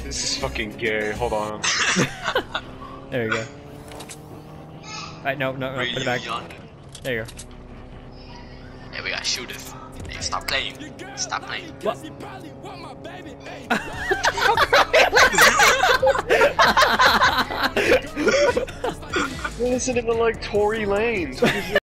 This is fucking gay. Hold on. There you go. Alright, no, put it back. There you go. Hey, we gotta shoot it. Hey, stop playing. Stop playing. What? This isn't even like Tory Lanez.